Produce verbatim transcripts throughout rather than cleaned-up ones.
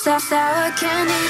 sour, sour candy.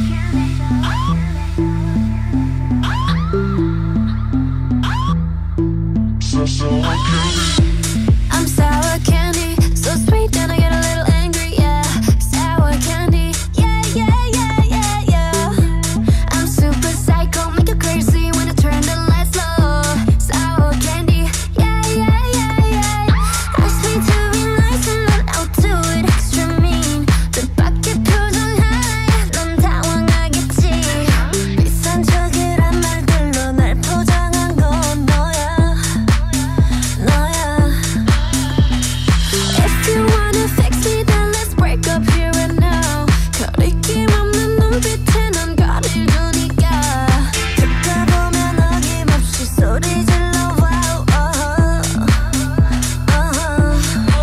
So sour candy. I'm sour candy, so sweet and I get a little angry, yeah. Sour candy, yeah, yeah, yeah, yeah, yeah. I'm super psycho, make you crazy when I turn the lights low. Sour candy, yeah, yeah, yeah, yeah. Ask me to be nice and then I'll do it extra mean. 뜻밖의 표정 하나에 넌 당황하겠지. 비싼 척이란 말들로 날 포장한 건 너야, 너야. If you wanna fix me, then let's break up here and now. 거리낌 없는 눈빛에 넌 거리를 두니까. 듣다 보면 어김없이 소리 질러. Wow, uh-huh, uh-huh.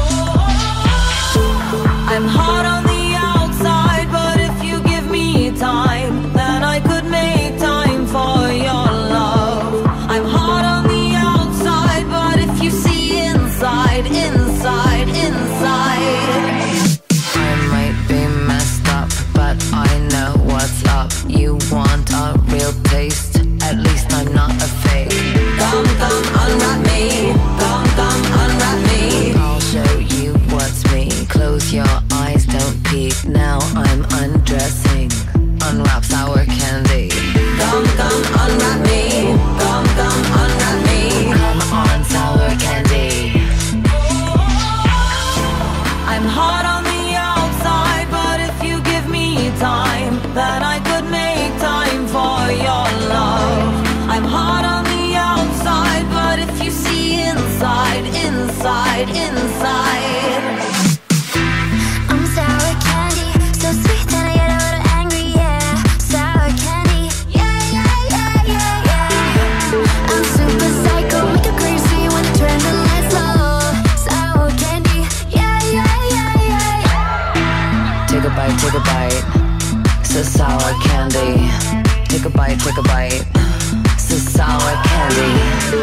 I'm hot on the outside, but if you give me time, then I could make time for your love. I'm hot on the outside, but if you see inside, inside, inside. I might be messed up, but I know what's up. You want a real taste? At least I'm not a fake. Come, come, unwrap me. Come, come, unwrap me. I'll show you what's me. Close your eyes, don't peek. Now I'm undressing. Unwrap sour candy. Come, come, unwrap me. Come, come, unwrap me. Come on, sour candy. I'm hot on the outside, but if you give me time, then I could make time for your love. I'm hot on the outside, but if you see inside, inside, inside. I'm sour candy, so sweet and I get a little angry, yeah. Sour candy, yeah, yeah, yeah, yeah, yeah. I'm super psycho, make you crazy when I turn the lights low. Sour candy, yeah, yeah, yeah, yeah, yeah. Take a bite, take a bite. So sour candy. Take a bite, take a bite. So sour candy.